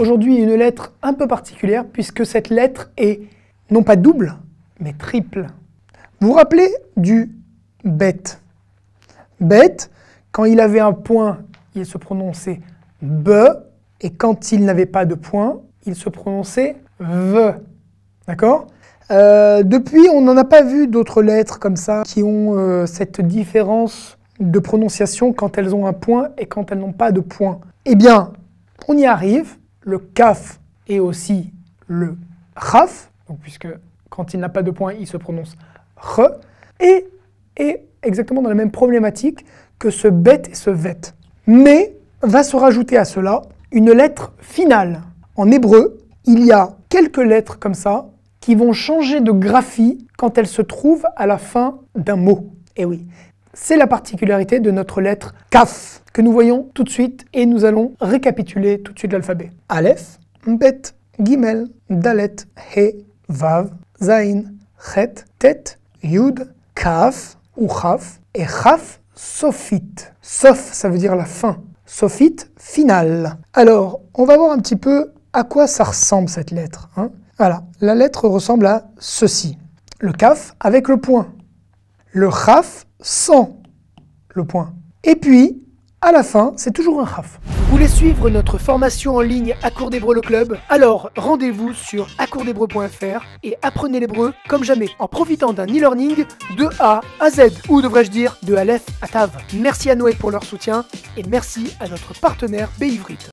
aujourd'hui une lettre un peu particulière puisque cette lettre est non pas double, mais triple. Vous vous rappelez du bet? Bet, quand il avait un point, il se prononçait B, et quand il n'avait pas de point, il se prononçait V. D'accord? Depuis, on n'en a pas vu d'autres lettres comme ça qui ont cette différence de prononciation quand elles ont un point et quand elles n'ont pas de point. Eh bien, on y arrive. Le kaf et aussi le chaf, donc puisque quand il n'a pas de point, il se prononce r, et exactement dans la même problématique que ce bet et ce vet. Mais va se rajouter à cela une lettre finale. En hébreu, il y a quelques lettres comme ça qui vont changer de graphie quand elles se trouvent à la fin d'un mot. Et oui, c'est la particularité de notre lettre kaf que nous voyons tout de suite et nous allons récapituler tout de suite l'alphabet. Aleph, bet, gimel, dalet, he, vav, zain, chet, tet, yud, kaf ou chaf et chaf sophit. Sof, ça veut dire la fin. Sophit, finale. Alors, on va voir un petit peu à quoi ça ressemble cette lettre. Voilà, la lettre ressemble à ceci. Le kaf avec le point. Le chaf sans le point. Et puis, à la fin, c'est toujours un chaf. Vous voulez suivre notre formation en ligne à Cours d'Hébreu le Club? Alors rendez-vous sur acoursdhébreu.fr et apprenez l'hébreu comme jamais en profitant d'un e-learning de A à Z, ou devrais-je dire de Aleph à Tav. Merci à Noé pour leur soutien et merci à notre partenaire Beivrit.